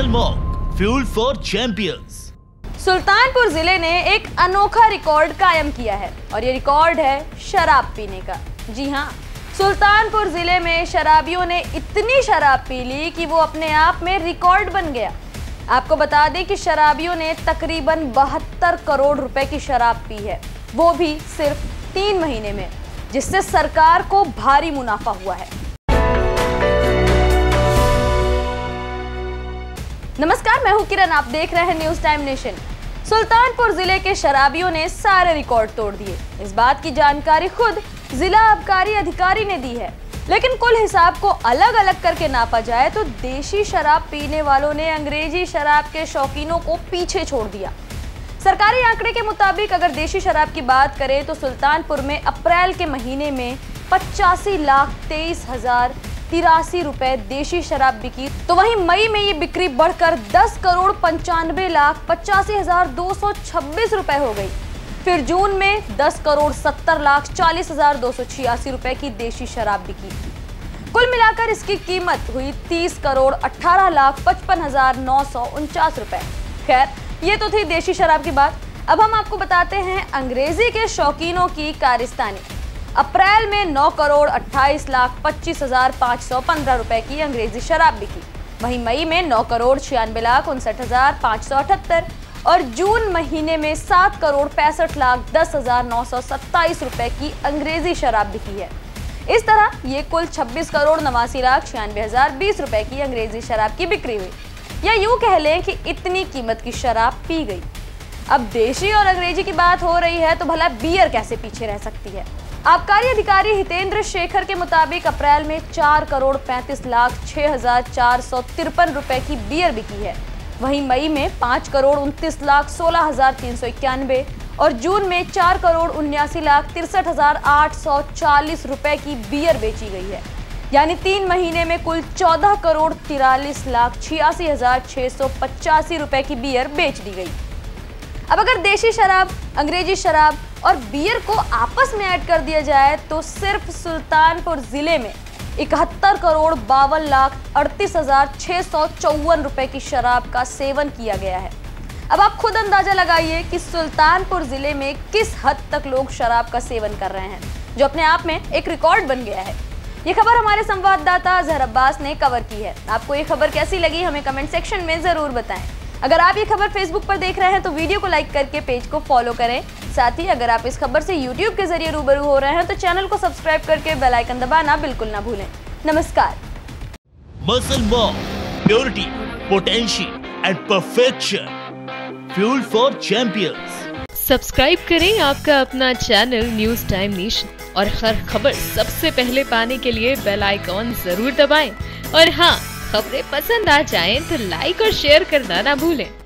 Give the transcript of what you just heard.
Mock fuel for champions. Sultanpur जिले ने एक अनोखा रिकॉर्ड कायम किया है और ये रिकॉर्ड है शराब पीने का। जी हाँ, सुल्तानपुर जिले में शराबियों ने इतनी शराब पी ली कि वो अपने आप में रिकॉर्ड बन गया। आपको बता दें कि शराबियों ने तकरीबन 72 करोड़ रुपए की शराब पी है, वो भी सिर्फ 3 महीने में, जिससे सरकार को भारी मुनाफा हुआ है। नमस्कार, मैं हूं किरण, आप देख रहे हैं न्यूज टाइम नेशन। सुल्तानपुर जिले के शराबियों ने सारे रिकॉर्ड तोड़ दिए। इस बात की जानकारी खुद जिला आबकारी अधिकारी ने दी है। लेकिन कुल हिसाब को अलग अलग करके नापा जाए तो देशी शराब पीने वालों ने अंग्रेजी शराब के शौकीनों को पीछे छोड़ दिया। सरकारी आंकड़े के मुताबिक अगर देशी शराब की बात करें तो सुल्तानपुर में अप्रैल के महीने में 85,23,083 रुपए देशी शराब बिकी, तो वहीं मई में ये बिक्री बढ़कर 10,95,85,226 रुपए हो गई। फिर जून में 10,70,40,286 रुपए की देशी शराब बिकी। कुल मिलाकर इसकी कीमत हुई 30,18,55,949 रुपए। खैर, ये तो थी देशी शराब की बात। अब हम आपको बताते हैं अंग्रेजी के शौकीनों की कारस्तानी। अप्रैल में 9,28,25,515 रुपए की अंग्रेजी शराब बिकी। वहीं मई में 9,96,59,578 और जून महीने में 7,65,10,927 रुपए की अंग्रेजी शराब बिकी है। इस तरह ये कुल 26,89,96,020 रुपए की अंग्रेजी शराब की बिक्री हुई, या यूं कह लें कि इतनी कीमत की शराब पी गई। अब देशी और अंग्रेजी की बात हो रही है तो भला बियर कैसे पीछे रह सकती है। आबकारी अधिकारी हितेंद्र शेखर के मुताबिक अप्रैल में 4,35,06,453 रुपए की बियर बिकी है। वहीं मई में 5,29,16,391 और जून में 4,79,63,840 रुपए की बियर बेची गई है। यानी 3 महीने में कुल 14,43,86,685 रुपए की बियर बेच दी गई। अब अगर देशी शराब, अंग्रेजी शराब और बियर को आपस में ऐड कर दिया जाए तो सिर्फ सुल्तानपुर जिले में 71,62,38,654 रुपए की शराब का सेवन किया गया है। अब आप खुद अंदाजा लगाइए कि सुल्तानपुर जिले में किस हद तक लोग शराब का सेवन कर रहे हैं, जो अपने आप में एक रिकॉर्ड बन गया है। ये खबर हमारे संवाददाता अजहर अब्बास ने कवर की है। आपको ये खबर कैसी लगी हमें कमेंट सेक्शन में जरूर बताएं। अगर आप ये खबर फेसबुक पर देख रहे हैं तो वीडियो को लाइक करके पेज को फॉलो करें। साथ ही अगर आप इस खबर से यूट्यूब के जरिए रूबरू हो रहे हैं तो चैनल को सब्सक्राइब करके बेल आइकन दबाना बिल्कुल ना भूलें। नमस्कार। Muscle mock, purity, potential and perfection, fuel for champions. Subscribe करें आपका अपना चैनल न्यूज टाइम नेशन और हर खबर सबसे पहले पाने के लिए बेल आइकॉन जरूर दबाएं। और हाँ, खबरें पसंद आ जाएं तो लाइक और शेयर करना ना भूलें।